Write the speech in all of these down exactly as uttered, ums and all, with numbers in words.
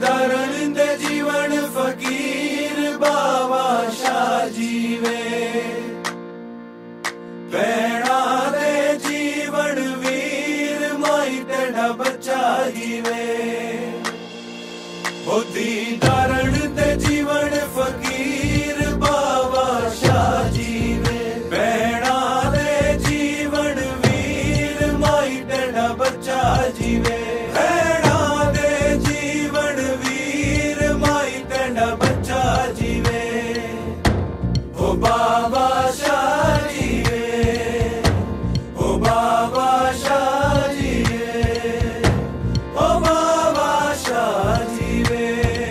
दरण दे जीवन फकीर बाबा शाह जीवे, भैणा दे जीवन वीर माई तेरा बच्चा जीवे। मोदी दरण दे जीवन फकीर बाबा शाह जीवे, भैणा दे जीवन वीर माई तेरा बच्चा जीवे। भैणा दे जीवन वीर माई तेरा बच्चा जीवे। ओ बाबा शाह जीवे, ओ बाबा शाह जीवे, ओ बाबा शाह जीवे।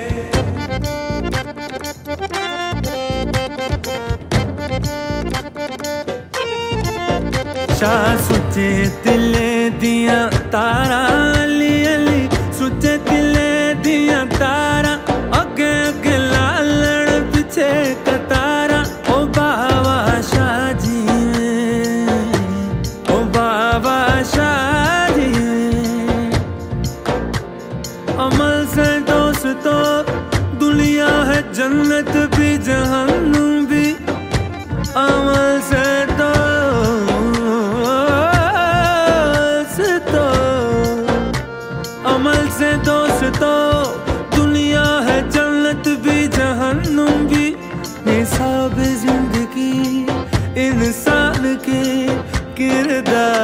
शाह सुचे दिले दिया तारा, अली अली सुचे दिले दिया तारा, अगे अगे लालड़ पीछे कतारा। ओ बाबा शाह जीवे, ओ बाबा शाह जीवे। अमल से दोस्तों दुनिया है जन्नत भी जहन्नुम भी, अमल से तो अमल से दोस्तों दुनिया है जन्नत भी जहन्नुम भी। निसाब जिंदगी इंसान के किरदार